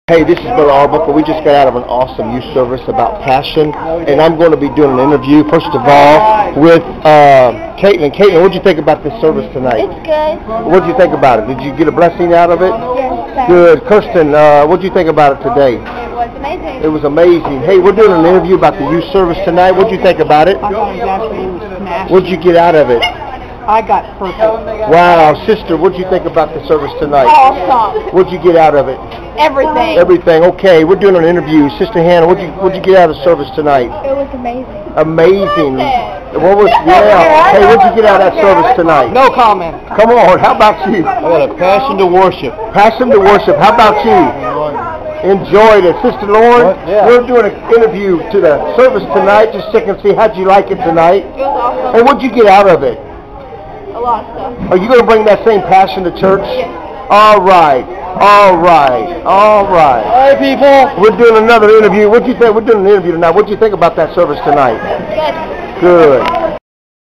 Hey, this is Brother Arbuckle. We just got out of an awesome youth service about passion, and I'm going to be doing an interview, first of all, with Caitlin. Caitlin, what did you think about this service tonight? It's good. What did you think about it? Did you get a blessing out of it? Yes, sir. Good. Kirsten, what did you think about it today? It was amazing. It was amazing. Hey, we're doing an interview about the youth service tonight. What did you think about it? I thought it was absolutely smashing. What did you get out of it? I got perfect. Wow, sister, what did you think about the service tonight? Awesome. What did you get out of it? Everything. Everything. Okay, we're doing an interview. Sister Hannah, what did you get out of the service tonight? It was amazing. Amazing. What was, yeah. Hey, what did you get out of that service tonight? No comment. Come on, how about you? I got a passion to worship. Passion to worship. How about you? Enjoyed it. Sister Lauren, Yeah. we're doing an interview to the service tonight. Just check and see how'd you like it tonight. It was awesome. Hey, what'd you get out of it? A lot of stuff. Are you going to bring that same passion to church? Yes. All right. All right. All right. All right, people. We're doing another interview. What do you think? We're doing an interview tonight. What do you think about that service tonight? Good. Good.